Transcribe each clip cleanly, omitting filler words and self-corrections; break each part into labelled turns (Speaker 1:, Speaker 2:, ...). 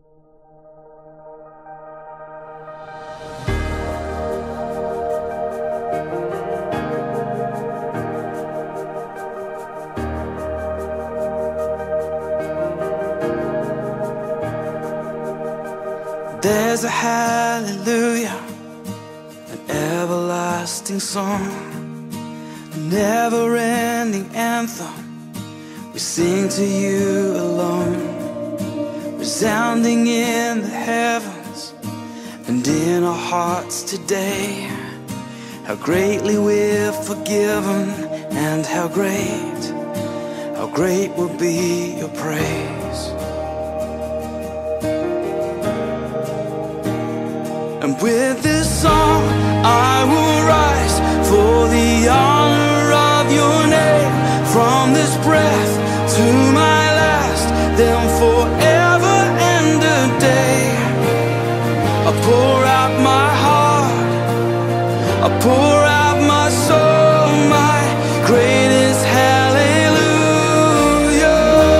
Speaker 1: There's a hallelujah, an everlasting song, a never-ending anthem we sing to you alone, resounding in the heavens and in our hearts today. How greatly we're forgiven, and how great will be your praise. And with this song I will rise for the honor of your name. From this breath to my last, then forever and a day, I pour out my heart, I pour out my soul, my greatest hallelujah.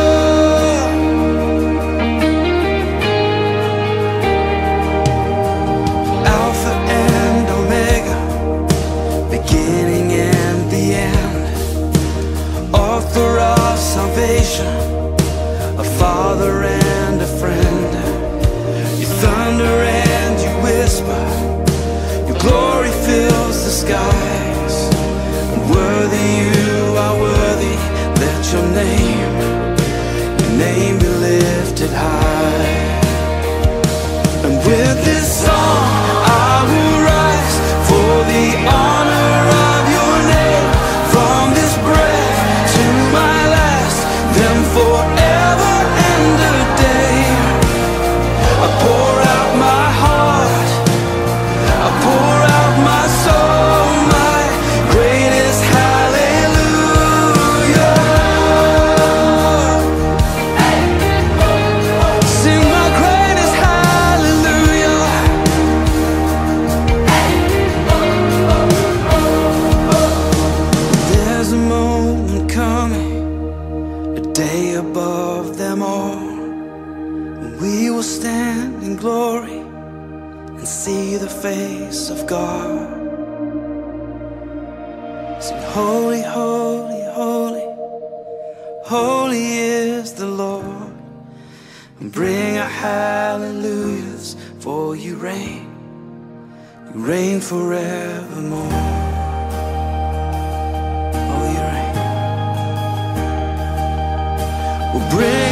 Speaker 1: Alpha and Omega, beginning and the end, author of salvation, a father and a friend. You thunder and you whisper, your glory fills the skies. And worthy you are worthy, let your name be lifted high. And with this song I will rise for the honor of your name. From this breath to my last, then forever and a day, I pour out my heart, I pour out my soul, my greatest hallelujah. Sing my greatest hallelujah. There's a moment coming, a day above them all, when we will stand in glory and see the face of God. Sing holy, holy, holy, holy is the Lord. And bring our hallelujahs, for you reign forevermore. Oh, you reign. We'll bring